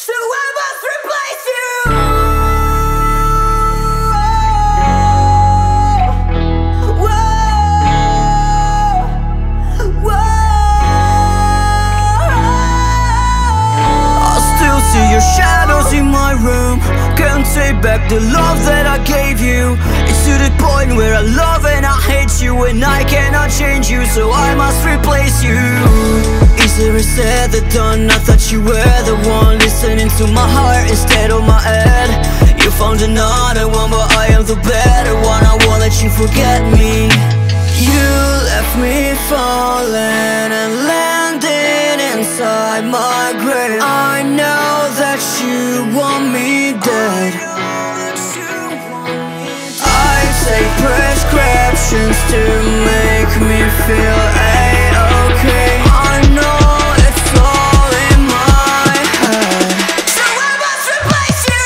So I must replace you. Whoa, whoa. I still see your shadows in my room. Can't take back the love that I gave you. It's to the point where I love and I hate you, and I cannot change you, so I must replace you. Easier said than done. I thought you were the one listening to my heart instead of my head. You found another one, but I am the better one. I won't let you forget me. You left me falling and landing inside my grave. I know that you want me dead. I take prescriptions to make me feel A-okay. I know it's all in my head, so I must replace you.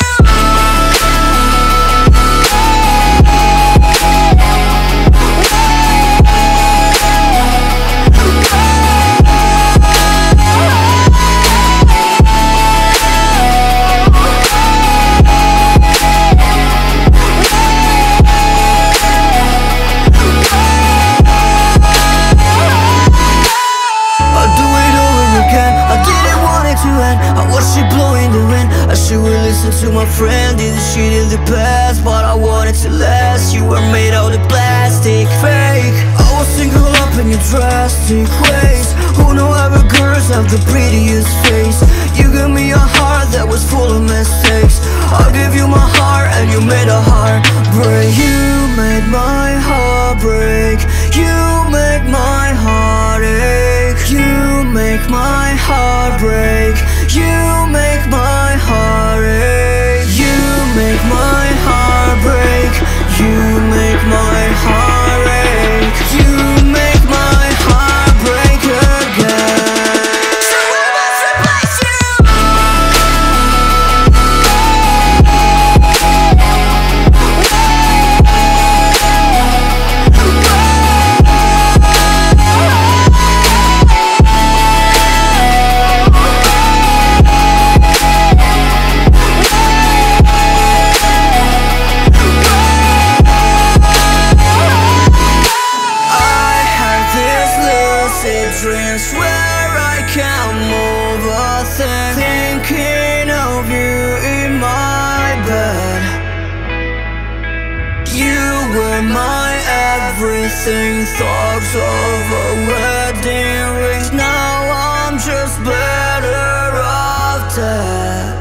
I watched it blow in the wind. I should have listened to my friend. Did the shit in the past, but I wanted to last. You were made out of plastic, fake. I was single up in your drastic ways. Who know other girls have the prettiest face? You gave me a heart that was full of mistakes. I gave you my heart and you made a heart break. You made my heart break. You make my heart ache. You make my heart break. You make my heart ache. You make my heart break. You make my heart ache. You make my heart break again. So I must replace you. Dreams where I can't move a thing, thinking of you in my bed. You were my everything, thoughts of a wedding ring. Now I'm just better off dead.